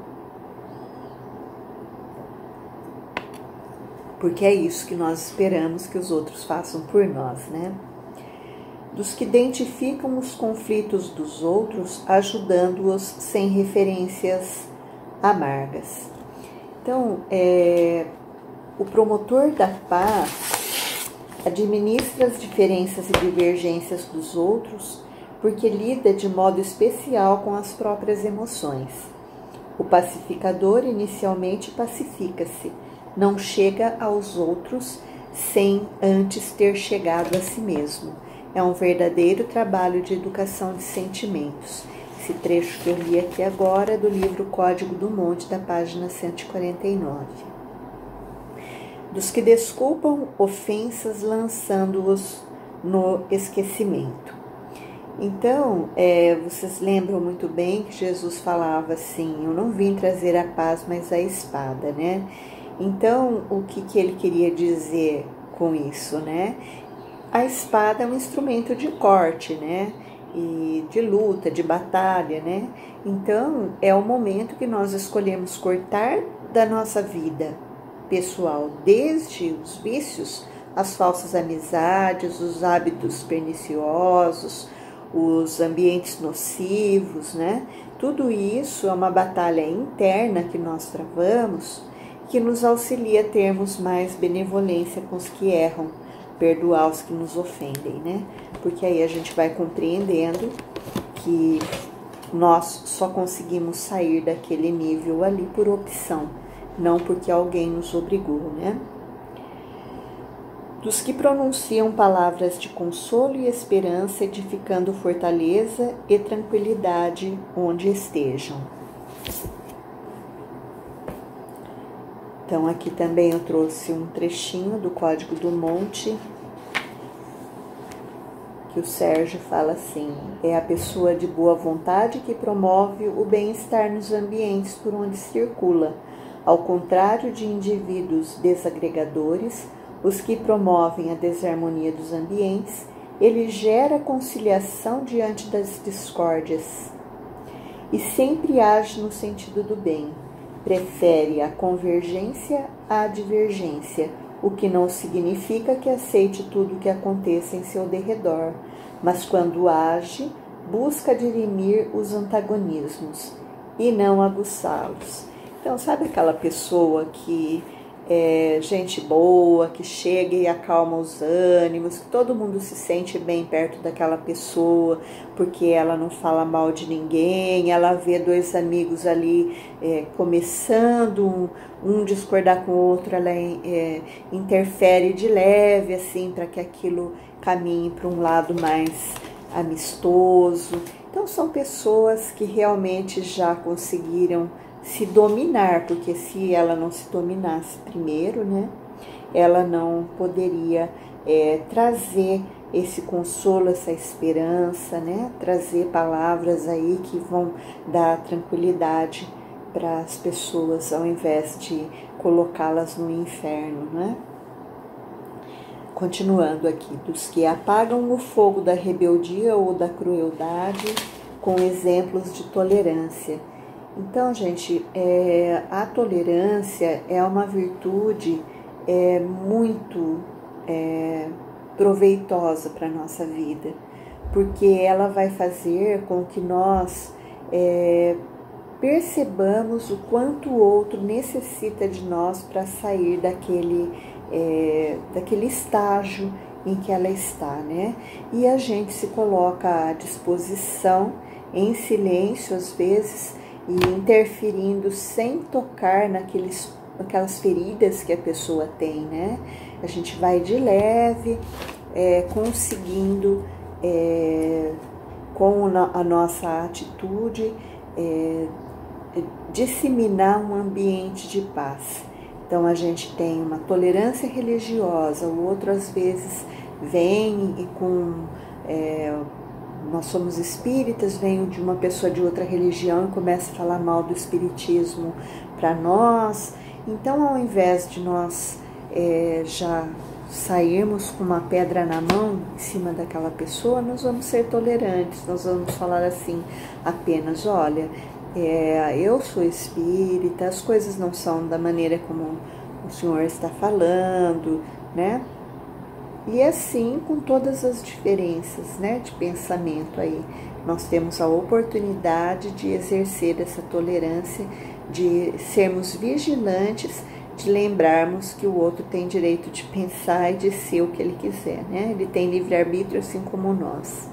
porque é isso que nós esperamos que os outros façam por nós, né? Dos que identificam os conflitos dos outros, ajudando-os sem referências amargas. Então, é... o promotor da paz administra as diferenças e divergências dos outros porque lida de modo especial com as próprias emoções. O pacificador inicialmente pacifica-se, não chega aos outros sem antes ter chegado a si mesmo. É um verdadeiro trabalho de educação de sentimentos. Esse trecho que eu li aqui agora é do livro Código do Monte, da página cento e quarenta e nove. Dos que desculpam ofensas lançando-os no esquecimento. Então, é, vocês lembram muito bem que Jesus falava assim, eu não vim trazer a paz, mas a espada, né? Então, o que, que ele queria dizer com isso, né? A espada é um instrumento de corte, né? E de luta, de batalha, né? Então, é o momento que nós escolhemos cortar da nossa vida pessoal, desde os vícios, as falsas amizades, os hábitos perniciosos, os ambientes nocivos, né? Tudo isso é uma batalha interna que nós travamos, que nos auxilia a termos mais benevolência com os que erram, perdoar os que nos ofendem, né? Porque aí a gente vai compreendendo que nós só conseguimos sair daquele nível ali por opção, não porque alguém nos obrigou, né? Dos que pronunciam palavras de consolo e esperança, edificando fortaleza e tranquilidade onde estejam. Então, aqui também eu trouxe um trechinho do Código do Monte, que o Sérgio fala assim: é a pessoa de boa vontade que promove o bem-estar nos ambientes por onde circula, ao contrário de indivíduos desagregadores, os que promovem a desarmonia dos ambientes. Ele gera conciliação diante das discórdias e sempre age no sentido do bem. Prefere a convergência à divergência, o que não significa que aceite tudo o que aconteça em seu derredor, mas quando age, busca dirimir os antagonismos e não aguçá-los. Então, sabe aquela pessoa que é gente boa, que chega e acalma os ânimos, que todo mundo se sente bem perto daquela pessoa, porque ela não fala mal de ninguém, ela vê dois amigos ali é, começando, um, um discordar com o outro, ela é, interfere de leve, assim, para que aquilo caminhe para um lado mais amistoso. Então, são pessoas que realmente já conseguiram se dominar, porque se ela não se dominasse primeiro, né, ela não poderia é, trazer esse consolo, essa esperança, né, trazer palavras aí que vão dar tranquilidade para as pessoas, ao invés de colocá-las no inferno, né? Continuando aqui, dos que apagam o fogo da rebeldia ou da crueldade com exemplos de tolerância. Então, gente, é, a tolerância é uma virtude é, muito é, proveitosa para a nossa vida, porque ela vai fazer com que nós é, percebamos o quanto o outro necessita de nós para sair daquele, é, daquele estágio em que ela está, né? E a gente se coloca à disposição, em silêncio às vezes, e interferindo sem tocar naqueles, naquelas feridas que a pessoa tem, né? A gente vai de leve, é, conseguindo, é, com a nossa atitude, é, disseminar um ambiente de paz. Então, a gente tem uma tolerância religiosa, o outro às vezes vem e com... É, nós somos espíritas, venho de uma pessoa de outra religião e começa a falar mal do espiritismo para nós. Então, ao invés de nós é, já sairmos com uma pedra na mão em cima daquela pessoa, nós vamos ser tolerantes, nós vamos falar assim apenas: olha, é, eu sou espírita, as coisas não são da maneira como o senhor está falando, né? E assim, com todas as diferenças, né, de pensamento aí, nós temos a oportunidade de exercer essa tolerância, de sermos vigilantes, de lembrarmos que o outro tem direito de pensar e de ser o que ele quiser, né? Ele tem livre-arbítrio assim como nós.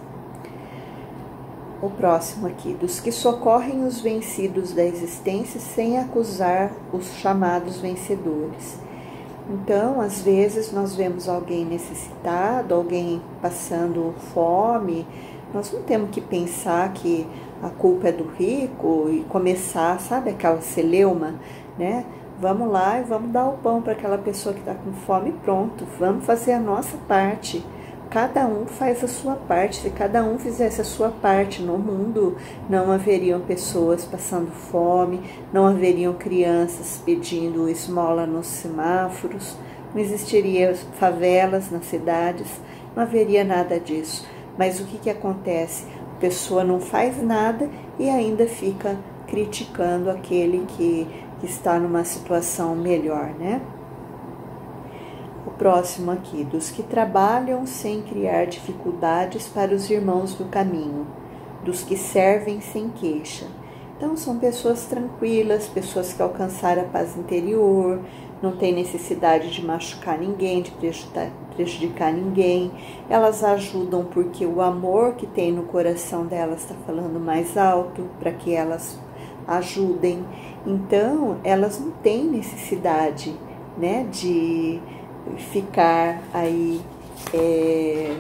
O próximo aqui, dos que socorrem os vencidos da existência sem acusar os chamados vencedores. Então, às vezes, nós vemos alguém necessitado, alguém passando fome, nós não temos que pensar que a culpa é do rico e começar, sabe, aquela celeuma, né? Vamos lá e vamos dar o pão para aquela pessoa que está com fome, pronto, vamos fazer a nossa parte. Cada um faz a sua parte. Se cada um fizesse a sua parte no mundo, não haveriam pessoas passando fome, não haveriam crianças pedindo esmola nos semáforos, não existiria favelas nas cidades, não haveria nada disso. Mas o que, que acontece? A pessoa não faz nada e ainda fica criticando aquele que, que está numa situação melhor, né? O próximo aqui, dos que trabalham sem criar dificuldades para os irmãos do caminho, dos que servem sem queixa. Então, são pessoas tranquilas, pessoas que alcançaram a paz interior, não tem necessidade de machucar ninguém, de prejudicar, prejudicar ninguém. Elas ajudam porque o amor que tem no coração delas está falando mais alto, para que elas ajudem. Então, elas não têm necessidade, né, de ficar aí é,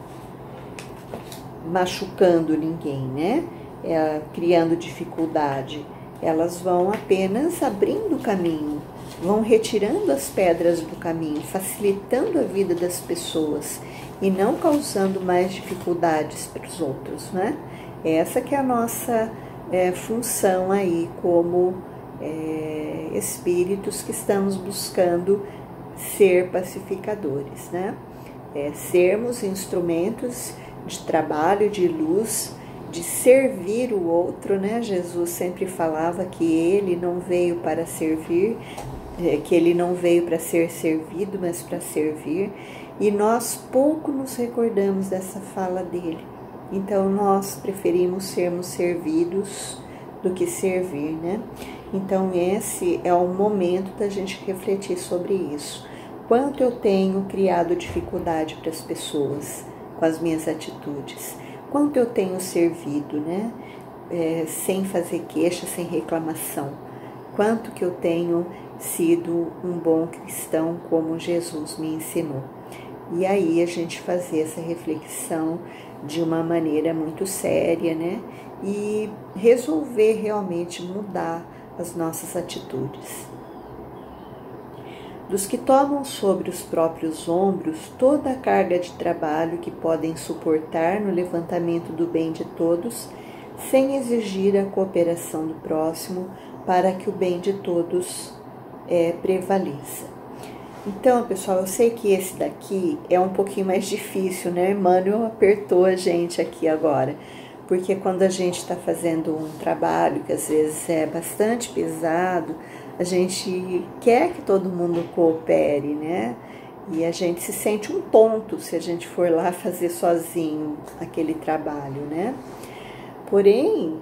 machucando ninguém, né, é, criando dificuldade. Elas vão apenas abrindo o caminho, vão retirando as pedras do caminho, facilitando a vida das pessoas e não causando mais dificuldades para os outros, né? Essa que é a nossa é, função aí como é, espíritos que estamos buscando ser pacificadores, né? É, sermos instrumentos de trabalho, de luz, de servir o outro, né? Jesus sempre falava que ele não veio para servir, que ele não veio para ser servido, mas para servir, e nós pouco nos recordamos dessa fala dele. Então nós preferimos sermos servidos do que servir, né? Então esse é o momento da gente refletir sobre isso. Quanto eu tenho criado dificuldade para as pessoas com as minhas atitudes? Quanto eu tenho servido, né? É, sem fazer queixa, sem reclamação. Quanto que eu tenho sido um bom cristão como Jesus me ensinou. E aí a gente fazer essa reflexão de uma maneira muito séria, né? E resolver realmente mudar as nossas atitudes. Dos que tomam sobre os próprios ombros toda a carga de trabalho que podem suportar no levantamento do bem de todos, sem exigir a cooperação do próximo para que o bem de todos é, prevaleça. Então, pessoal, eu sei que esse daqui é um pouquinho mais difícil, né? Emmanuel apertou a gente aqui agora, porque quando a gente está fazendo um trabalho que às vezes é bastante pesado, a gente quer que todo mundo coopere, né? E a gente se sente um tonto se a gente for lá fazer sozinho aquele trabalho, né? Porém,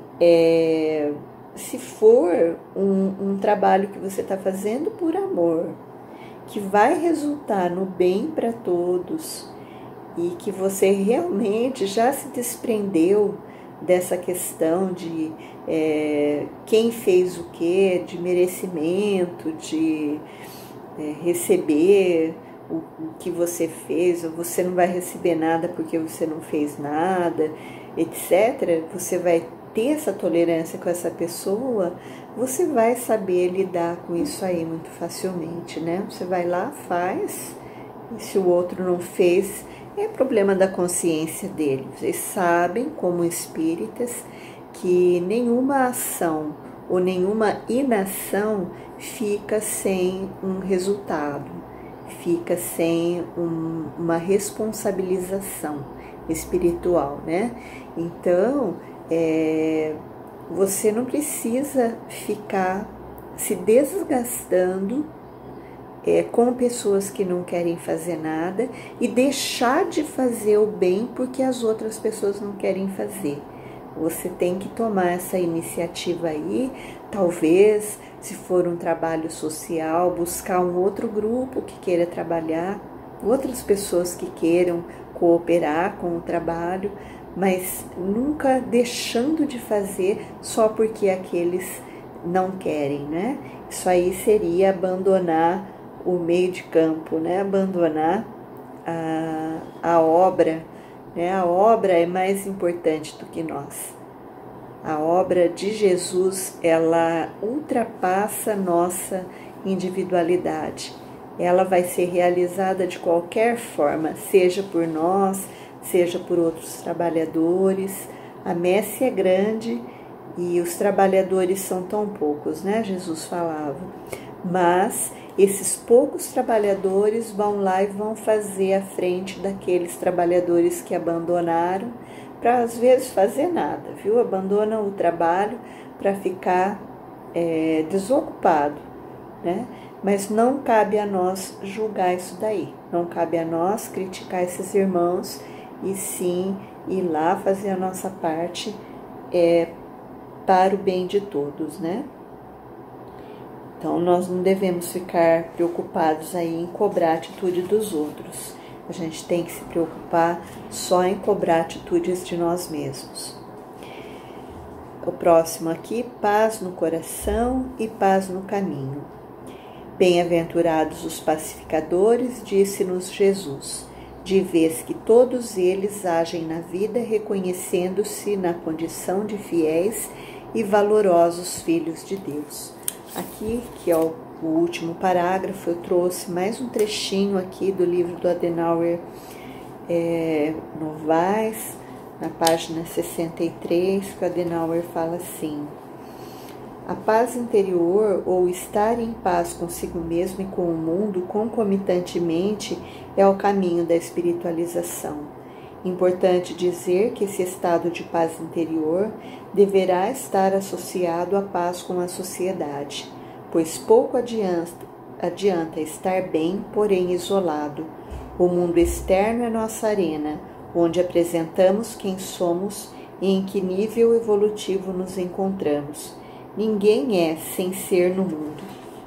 é, se for um, um trabalho que você está fazendo por amor, que vai resultar no bem para todos e que você realmente já se desprendeu dessa questão de é, quem fez o quê, de merecimento, de é, receber o, o que você fez, ou você não vai receber nada porque você não fez nada, etcétera. Você vai ter essa tolerância com essa pessoa, você vai saber lidar com isso aí muito facilmente, né? Você vai lá, faz, e se o outro não fez, é problema da consciência dele. Vocês sabem, como espíritas, que nenhuma ação ou nenhuma inação fica sem um resultado, fica sem um, uma responsabilização espiritual, né? Então, é, você não precisa ficar se desgastando é, com pessoas que não querem fazer nada e deixar de fazer o bem porque as outras pessoas não querem fazer. Você tem que tomar essa iniciativa aí, talvez, se for um trabalho social, buscar um outro grupo que queira trabalhar, outras pessoas que queiram cooperar com o trabalho, mas nunca deixando de fazer só porque aqueles não querem, né? Isso aí seria abandonar o meio de campo, né? Abandonar a, a obra, né? A obra é mais importante do que nós. A obra de Jesus, ela ultrapassa nossa individualidade. Ela vai ser realizada de qualquer forma, seja por nós, seja por outros trabalhadores. A messe é grande e os trabalhadores são tão poucos, né? Jesus falava. Mas esses poucos trabalhadores vão lá e vão fazer à frente daqueles trabalhadores que abandonaram, para às vezes fazer nada, viu? Abandonam o trabalho para ficar é, desocupado, né? Mas não cabe a nós julgar isso daí, não cabe a nós criticar esses irmãos, e sim ir lá fazer a nossa parte é, para o bem de todos, né? Então nós não devemos ficar preocupados aí em cobrar a atitude dos outros. A gente tem que se preocupar só em cobrar atitudes de nós mesmos. o próximo aqui, paz no coração e paz no caminho. Bem-aventurados os pacificadores, disse-nos Jesus, de vez que todos eles agem na vida reconhecendo-se na condição de fiéis e valorosos filhos de Deus. Aqui, que é o, o último parágrafo, eu trouxe mais um trechinho aqui do livro do Adenauer é, Novaes, na página sessenta e três, que o Adenauer fala assim: a paz interior, ou estar em paz consigo mesmo e com o mundo, concomitantemente, é o caminho da espiritualização. Importante dizer que esse estado de paz interior deverá estar associado à paz com a sociedade, pois pouco adianta, adianta estar bem, porém isolado. O mundo externo é nossa arena, onde apresentamos quem somos e em que nível evolutivo nos encontramos. Ninguém é sem ser no mundo.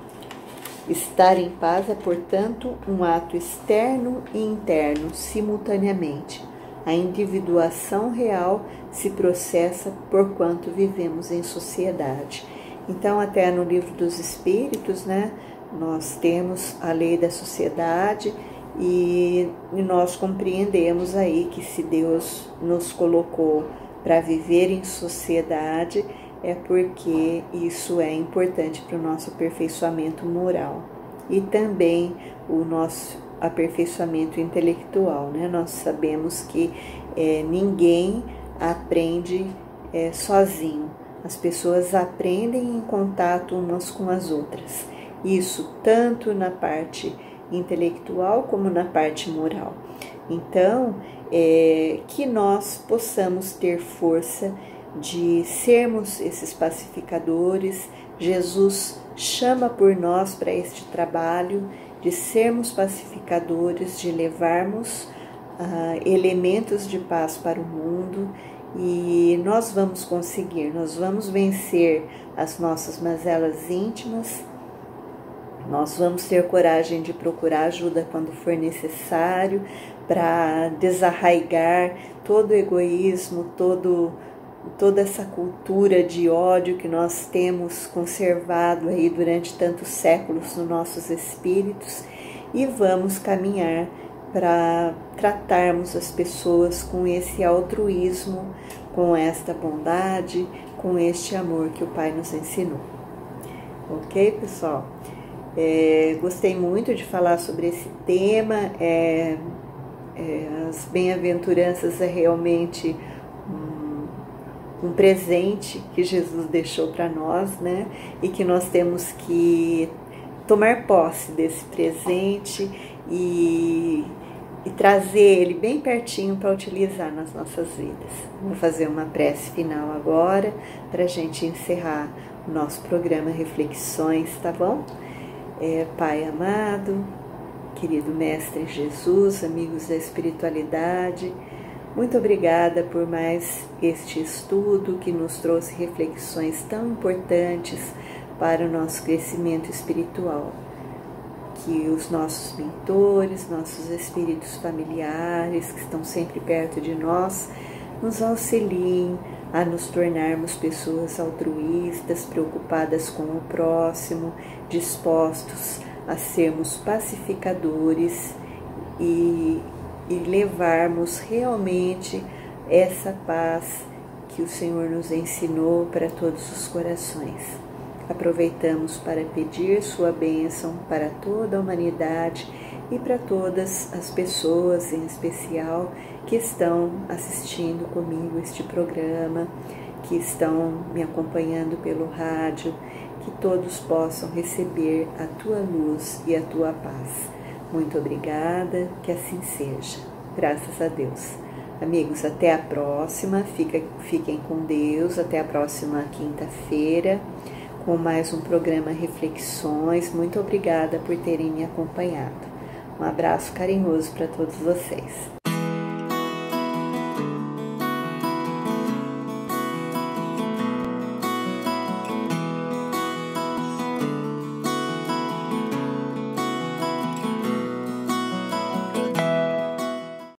Estar em paz é, portanto, um ato externo e interno simultaneamente. A individuação real se processa porquanto vivemos em sociedade. Então, até no Livro dos Espíritos, né, nós temos a lei da sociedade e nós compreendemos aí que se Deus nos colocou para viver em sociedade, é porque isso é importante para o nosso aperfeiçoamento moral e também o nosso aperfeiçoamento intelectual, né? Nós sabemos que é, ninguém aprende é, sozinho. As pessoas aprendem em contato umas com as outras. Isso tanto na parte intelectual como na parte moral. Então, é, que nós possamos ter força de sermos esses pacificadores. Jesus chama por nós para este trabalho, de sermos pacificadores, de levarmos uh, elementos de paz para o mundo, e nós vamos conseguir, nós vamos vencer as nossas mazelas íntimas, nós vamos ter coragem de procurar ajuda quando for necessário, para desarraigar todo o egoísmo, todo toda essa cultura de ódio que nós temos conservado aí durante tantos séculos nos nossos espíritos, e vamos caminhar para tratarmos as pessoas com esse altruísmo, com esta bondade, com este amor que o Pai nos ensinou. Ok, pessoal? É, gostei muito de falar sobre esse tema. É, é, as bem-aventuranças é realmente um presente que Jesus deixou para nós, né? E que nós temos que tomar posse desse presente e, e trazer ele bem pertinho para utilizar nas nossas vidas. Vou fazer uma prece final agora para a gente encerrar o nosso programa Reflexões, tá bom? É, Pai amado, querido Mestre Jesus, amigos da espiritualidade, muito obrigada por mais este estudo que nos trouxe reflexões tão importantes para o nosso crescimento espiritual. Que os nossos mentores, nossos espíritos familiares, que estão sempre perto de nós, nos auxiliem a nos tornarmos pessoas altruístas, preocupadas com o próximo, dispostos a sermos pacificadores e e levarmos realmente essa paz que o Senhor nos ensinou para todos os corações. Aproveitamos para pedir sua bênção para toda a humanidade e para todas as pessoas, em especial, que estão assistindo comigo este programa, que estão me acompanhando pelo rádio, que todos possam receber a tua luz e a tua paz. Muito obrigada, que assim seja. Graças a Deus. Amigos, até a próxima. Fica, fiquem com Deus. Até a próxima quinta-feira, com mais um programa Reflexões. Muito obrigada por terem me acompanhado. Um abraço carinhoso para todos vocês.